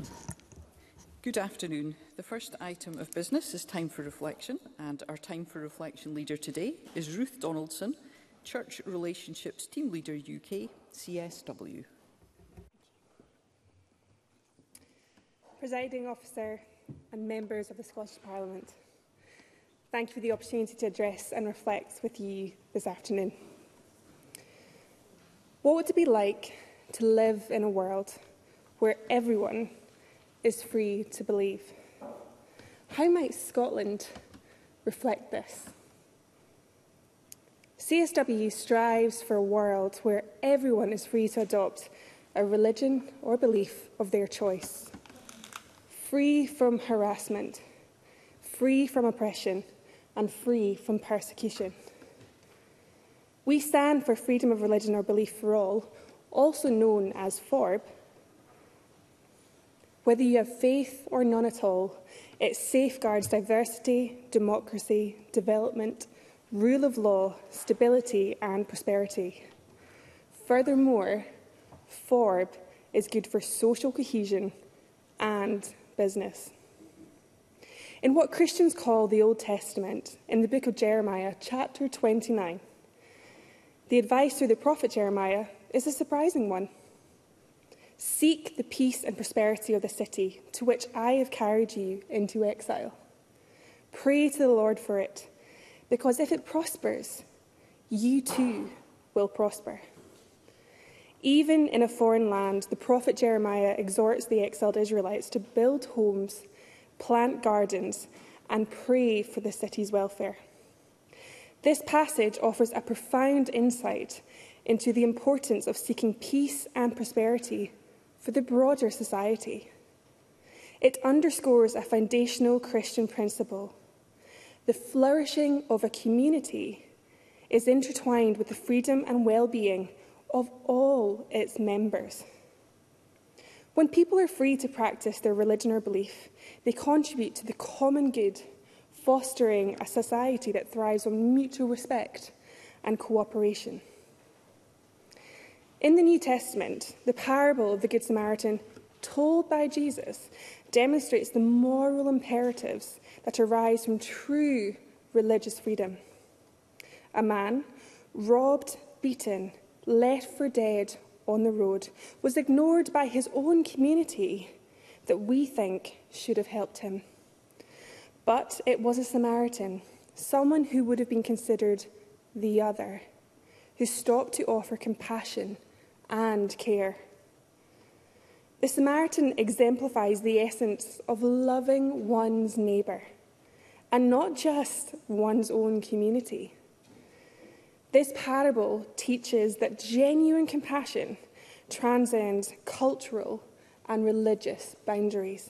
Good afternoon. The first item of business is time for reflection, and our time for reflection leader today is Ruth Donaldson, Church Relationships Team Leader UK, CSW. Presiding Officer and members of the Scottish Parliament, thank you for the opportunity to address and reflect with you this afternoon. What would it be like to live in a world where everyone is free to believe? How might Scotland reflect this? CSW strives for a world where everyone is free to adopt a religion or belief of their choice, free from harassment, free from oppression, and free from persecution. We stand for freedom of religion or belief for all, also known as FORB. Whether you have faith or none at all, it safeguards diversity, democracy, development, rule of law, stability and prosperity. Furthermore, FORB is good for social cohesion and business. In what Christians call the Old Testament, in the book of Jeremiah, chapter 29, the advice through the prophet Jeremiah is a surprising one. Seek the peace and prosperity of the city to which I have carried you into exile. Pray to the Lord for it, because if it prospers, you too will prosper. Even in a foreign land, the prophet Jeremiah exhorts the exiled Israelites to build homes, plant gardens, and pray for the city's welfare. This passage offers a profound insight into the importance of seeking peace and prosperity for the broader society. It underscores a foundational Christian principle. The flourishing of a community is intertwined with the freedom and well-being of all its members. When people are free to practice their religion or belief, they contribute to the common good, fostering a society that thrives on mutual respect and cooperation. In the New Testament, the parable of the Good Samaritan, told by Jesus, demonstrates the moral imperatives that arise from true religious freedom. A man, robbed, beaten, left for dead on the road, was ignored by his own community that we think should have helped him. But it was a Samaritan, someone who would have been considered the other, who stopped to offer compassion and care. The Samaritan exemplifies the essence of loving one's neighbour, and not just one's own community. This parable teaches that genuine compassion transcends cultural and religious boundaries.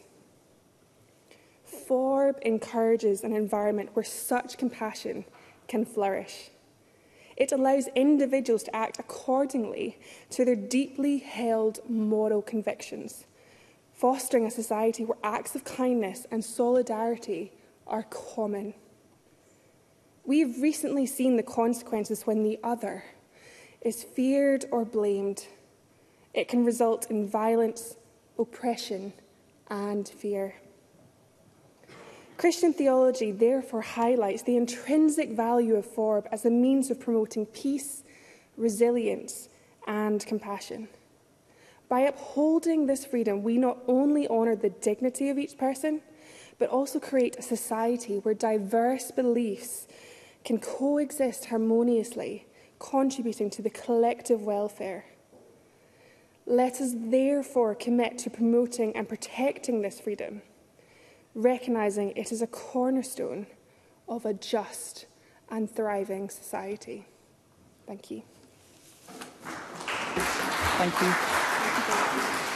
FORB encourages an environment where such compassion can flourish. It allows individuals to act accordingly to their deeply held moral convictions, fostering a society where acts of kindness and solidarity are common. We have recently seen the consequences when the other is feared or blamed. It can result in violence, oppression, and fear. Christian theology therefore highlights the intrinsic value of FORB as a means of promoting peace, resilience, and compassion. By upholding this freedom, we not only honour the dignity of each person, but also create a society where diverse beliefs can coexist harmoniously, contributing to the collective welfare. Let us therefore commit to promoting and protecting this freedom, recognising it is a cornerstone of a just and thriving society. Thank you. Thank you.